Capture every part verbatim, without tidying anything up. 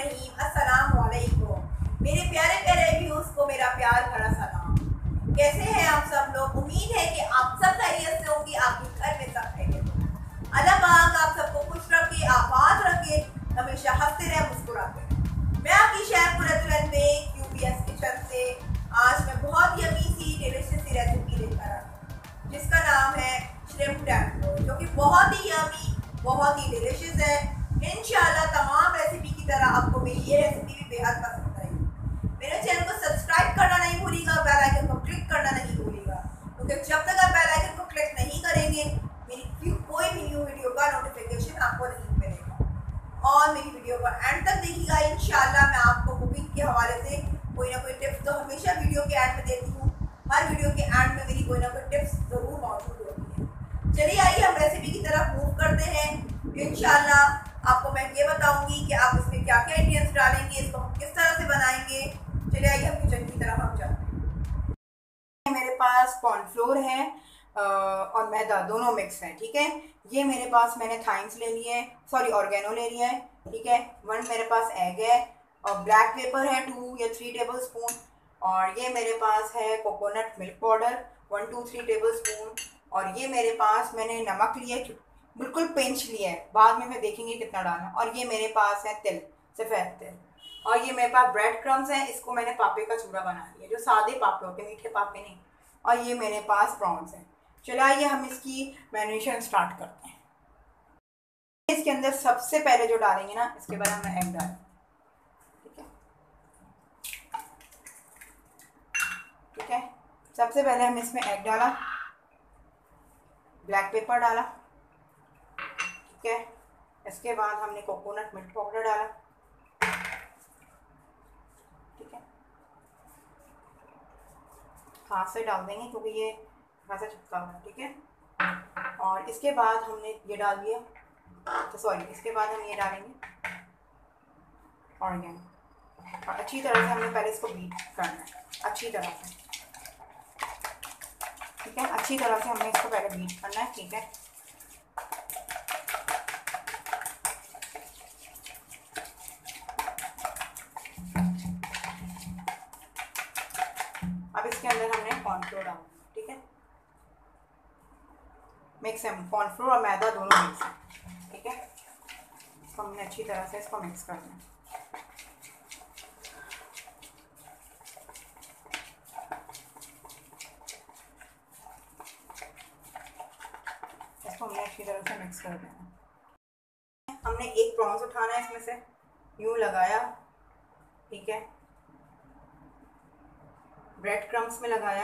रहीम। अस्सलाम वालेकुम मेरे प्यारे प्यारे व्यूअर्स को मेरा प्यार भरा सलाम। कैसे हैं आप सब लोग? उम्मीद है कि आप सब खैरियत से होंगी, आपके घर में सब खैरियत होंगी। अल्लाह पाक आप सबको खुश रखे, आबाद रखे, हमेशा हंसते रहे, मुस्कुराते रहे। मैं आपकी शहर पुरतुलन में यूपीएस किचन से आज मैं बहुत ही यम्मी सी डिलीशियस सी रेसिपी लेकर आई हूं, जिसका नाम है श्रिम्प टैको, जो कि बहुत ही यम्मी, बहुत ही डिलीशियस है। इंशाल्लाह तमाम रेसिपी की तरह आपको मेरी ये रेसिपी भी बेहद पसंद आएगी। मेरे चैनल को सब्सक्राइब करना नहीं भूलिएगा, बेल आइकन को क्लिक करना नहीं भूलिएगा, क्योंकि तो जब तक आप बेल आइकन को क्लिक नहीं करेंगे मेरी कोई भी न्यू वीडियो का नोटिफिकेशन आपको नहीं मिलेगा। और मेरी वीडियो को एंड तक देखिएगा। इंशाल्लाह मैं आपको कुकिंग के हवाले से कोई ना कोई टिप्स तो हमेशा वीडियो के एंड में देती हूँ। हर वीडियो के एंड में मेरी कोई ना कोई टिप्स ज़रूर मौजूद होती है। चलिए आइए हम रेसिपी की तरफ मूव करते हैं। इंशाल्लाह आपको मैं ये बताऊंगी कि आप इसमें क्या क्या इंग्रेडिएंट्स डालेंगे, इसको हम किस तरह से बनाएंगे। चलिए आइए हम किचन की तरफ हम जाते हैं। मेरे पास कॉर्नफ्लोर है और मैदा दोनों मिक्स है, ठीक है। ये मेरे पास मैंने थाइम्स ले लिए हैं, सॉरी ऑर्गेनो ले लिया है, ठीक है। वन मेरे पास एग है और ब्लैक पेपर है टू या थ्री टेबल स्पून। और ये मेरे पास है coconut milk powder one two three tablespoon. और ये मेरे पास मैंने नमक लिया है, बिल्कुल पिंच लिया है, बाद में मैं देखेंगे कितना डालना। और ये मेरे पास है तिल, सफ़ेद तिल। और ये मेरे पास ब्रेड क्रम्स हैं, इसको मैंने पापे का चूरा बना लिया, जो सादे पापे होते हैं, मीठे पापे नहीं। और ये मेरे पास प्रॉन्स हैं। चलो आइए हम इसकी मैरिनेशन स्टार्ट करते हैं। इसके अंदर सबसे पहले जो डालेंगे ना, इसके बाद हमें एग डालेंगे, ठीक है ठीक है। सबसे पहले हम इसमें एग डाला, ब्लैक पेपर डाला, ठीक है। इसके बाद हमने कोकोनट मिल्क पाउडर डाला, ठीक है। हाथ से डाल देंगे क्योंकि ये खासा चिपका हुआ है, ठीक है। और इसके बाद हमने ये डाल दिया, तो सॉरी इसके बाद हम ये डालेंगे ऑर्गेनो। और अच्छी तरह से हमने पहले इसको बीट करना है, अच्छी तरह से, ठीक है। अच्छी तरह से हमने इसको पहले बीट करना है, ठीक है। अब इसके अंदर हमने कॉर्नफ्लोर डालना, ठीक है। मिक्स है, कॉर्नफ्लोर और मैदा दोनों मिक्स है, ठीक है। इसको हमने अच्छी तरह से इसको मिक्स करना है। इसको हमने अच्छी तरह से मिक्स कर देना। हमने एक प्रॉन्स उठाना है, इसमें से यूँ लगाया, ठीक है। ब्रेड क्रम्स में लगाया,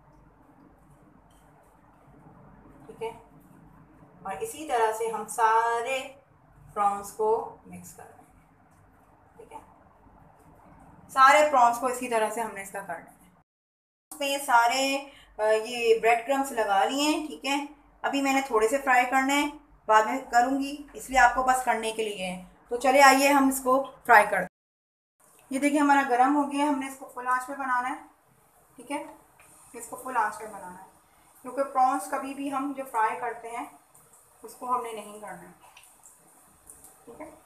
ठीक है। और इसी तरह से हम सारे प्रॉन्स को मिक्स कर रहे हैं, ठीक है। सारे प्रॉन्स को इसी तरह से हमने इसका करना है। इसमें ये सारे ये ब्रेड क्रम्स लगा लिए हैं, ठीक है। अभी मैंने थोड़े से फ्राई करने हैं, बाद में करूँगी, इसलिए आपको बस करने के लिए है। तो चलिए आइए हम इसको फ्राई करते हैं। ये देखिए हमारा गर्म हो गया, हमने इसको फुल आंच पे बनाना है, ठीक है। इसको फुल आंच पे बनाना है, क्योंकि प्रॉन्स कभी भी हम जो फ्राई करते हैं उसको हमने नहीं करना है, ठीक है।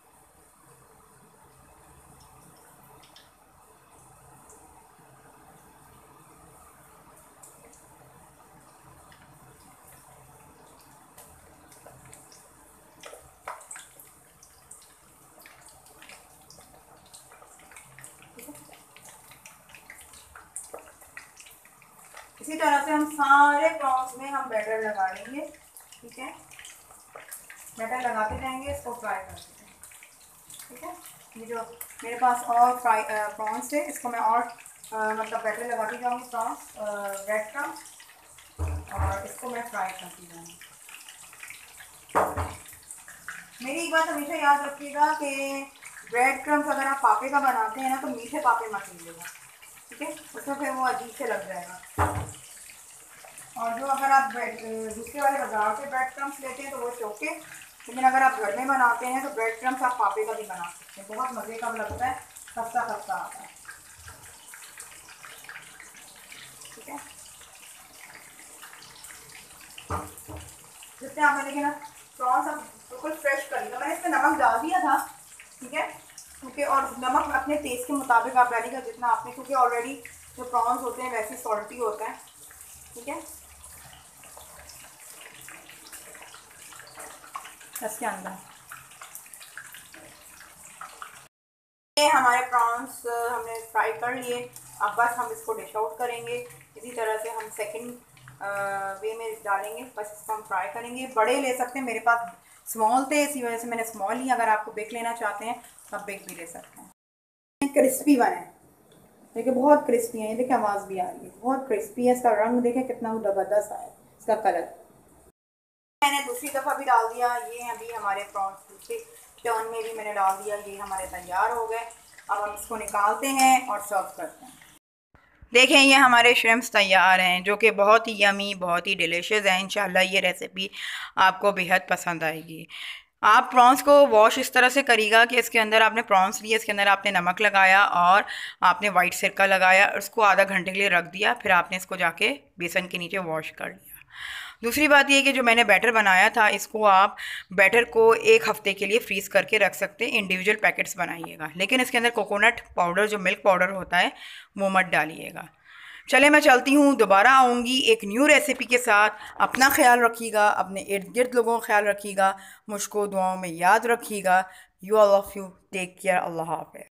इसी तरह से हम सारे प्रॉन्स में हम बैटर लगा लेंगे, ठीक है। बैटर लगाते जाएंगे, इसको फ्राई करते हैं, ठीक है। ये जो मेरे पास और फ्राई प्रॉन्स थे, इसको मैं और आ, मतलब बैटर लगाती जाऊँगी, प्रॉन्स ब्रेड क्रम्स, और इसको मैं फ्राई करती जाऊँगी। मेरी एक बात हमेशा याद रखिएगा कि ब्रेड क्रम्स अगर आप पापे का बनाते हैं ना, तो मीठे पापे मत लीजिएगा, ठीक है। उसमें फिर वो अजीब से लग जाएगा। और जो अगर आप ब्रेड दूसरे वाले बाजार से ब्रेड क्रम्स लेते हैं तो वो चौके, लेकिन अगर आप घर में बनाते हैं तो ब्रेड क्रम्स आप पापे का भी बना सकते हैं, बहुत मज़े का लगता है, खस्ता खस्ता आता है, ठीक है। जितने आपने देखे ना प्रॉन्स अब बिल्कुल फ्रेश कर लिया, मैंने इसमें नमक डाल दिया था, ठीक है। क्योंकि और नमक अपने टेस्ट के मुताबिक आप डालिएगा जितना आपने, क्योंकि ऑलरेडी जो प्रॉन्स होते हैं वैसे सॉल्टी होता है। ठीक है, इसके अंदर ये हमारे प्रॉन्स हमने फ्राई कर लिए। अब बस हम इसको डिश आउट करेंगे। इसी तरह से हम सेकंड वे में डालेंगे, बस इसको हम फ्राई करेंगे। बड़े ले सकते हैं, मेरे पास स्मॉल थे इसी वजह से मैंने स्मॉल लिया। अगर आपको बिग लेना चाहते हैं तो आप बिग भी ले सकते हैं। क्रिस्पी बने, देखिए बहुत क्रिस्पी है, ये देखिए आवाज़ भी आ रही है, बहुत क्रिस्पी है। इसका रंग देखें कितना ज़बरदस्त आया, इसका कलर। मैंने दूसरी दफ़ा भी डाल दिया। ये अभी हमारे प्रॉन्स दूसरे टर्न में भी मैंने डाल दिया। ये हमारे तैयार हो गए। अब हम इसको निकालते हैं और सर्व करते हैं। देखें ये हमारे श्रिम्प्स तैयार हैं, जो कि बहुत ही यमी, बहुत ही डिलीशियस है। इंशाल्लाह ये रेसिपी आपको बेहद पसंद आएगी। आप प्रॉन्स को वॉश इस तरह से करिएगा कि इसके अंदर आपने प्रॉन्स लिए, इसके अंदर आपने नमक लगाया और आपने वाइट सिरका लगाया, उसको आधा घंटे के लिए रख दिया, फिर आपने इसको जाके बेसन के नीचे वॉश कर लिया। दूसरी बात ये कि जो मैंने बैटर बनाया था, इसको आप बैटर को एक हफ़्ते के लिए फ्रीज़ करके रख सकते हैं। इंडिविजुअल पैकेट्स बनाइएगा, लेकिन इसके अंदर कोकोनट पाउडर, जो मिल्क पाउडर होता है, वो मत डालिएगा। चले मैं चलती हूँ, दोबारा आऊँगी एक न्यू रेसिपी के साथ। अपना ख्याल रखिएगा, अपने इर्द गिर्द लोगों का ख्याल रखिएगा, मुझको दुआओं में याद रखिएगा। You all of you take care. Allah हाफ़िज़।